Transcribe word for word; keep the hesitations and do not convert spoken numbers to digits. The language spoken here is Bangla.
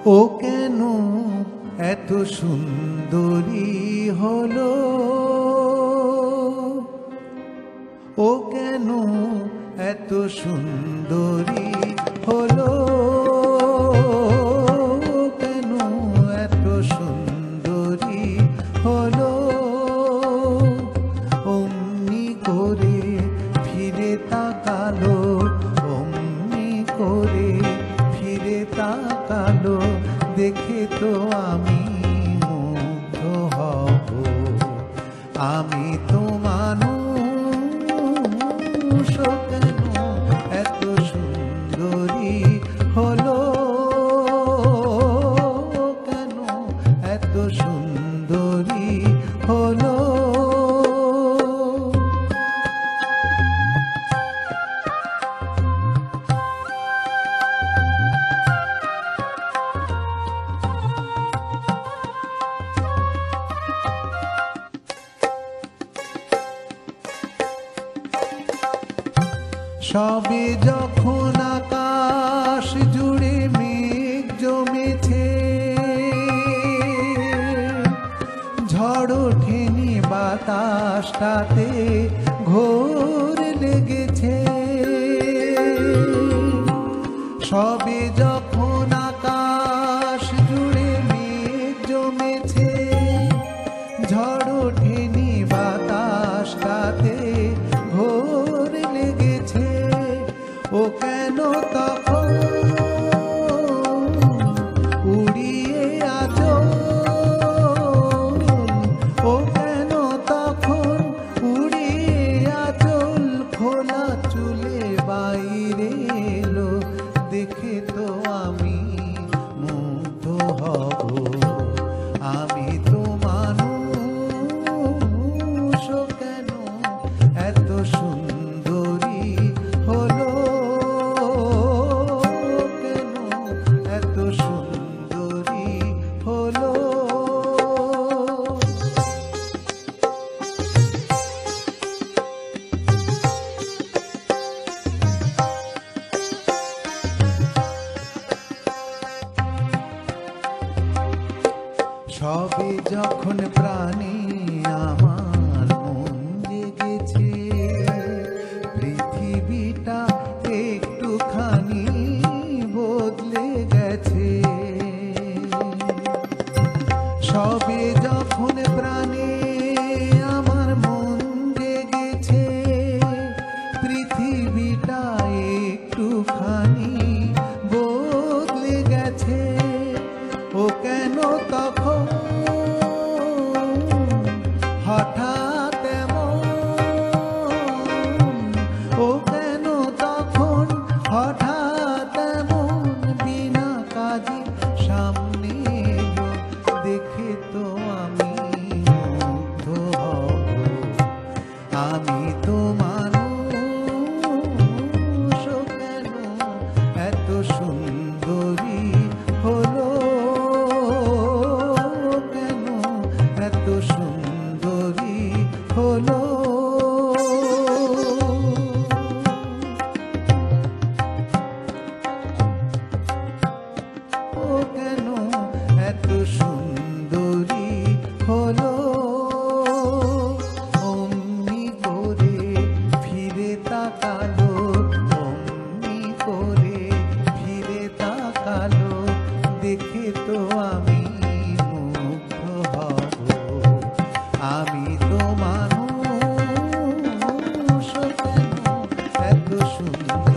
ও কেন এত সুন্দরী হলো, ও কেন এত সুন্দরী হলো, কেন এত সুন্দরী হলো। অমনি করে ফিরে তাকালো, অমনি করে ফিরে তাকালো, দেখে তো আমি মুগ্ধ হব। আমি তো মানুষ, কেন এত সুন্দরী হলো, কেন এত সুন্দরী হলো। সবে যখন আকাশ জুড়ে মেঘ জমেছে, ঝড় ওঠেনি বাতাসটাতে ঘোর লেগেছে। সবে যখন আকাশ জুড়ে মেঘ জমেছে, ঝড় ওঠেনি বাতাসটাতে ঘোর লেগেছে। ও কেন তখন উড়িয়ে আঁচল, ও কেন তখন উড়িয়ে আঁচল, খোলা চুলে বাইরে এলো, দেখে তো আমি মুগ্ধ হব। আমি তো মানুষ, কেন এত সুন্দরী হলো, কেন এত সুন্দরী হলো। সবে যখন প্রাণে আমার মন জেগেছে, পৃথিবীটা একটুখানি বদলে গেছে। সবে যখন প্রাণে আমার মন জেগেছে, পৃথিবীটা একটুখানি বদলে গেছে। ও কেন তখন হঠাৎ এমন, ও কেন তখন হঠাৎ এমন, বিনা কাজে সামনে এলো, দেখে তো আমি মুগ্ধ হব। আমি তো মানুষ, কেন এত সুন্দরী হলো, কেন এত সুন্দরী হলো। ও কেন এত সুন্দরী হলো। অমনি করে ফিরে তাকালো, অমনি করে ফিরে তাকালো, দেখে তো আমি মুগ্ধ হব। আমি তো মানুষ, কেন এত সুন্দর।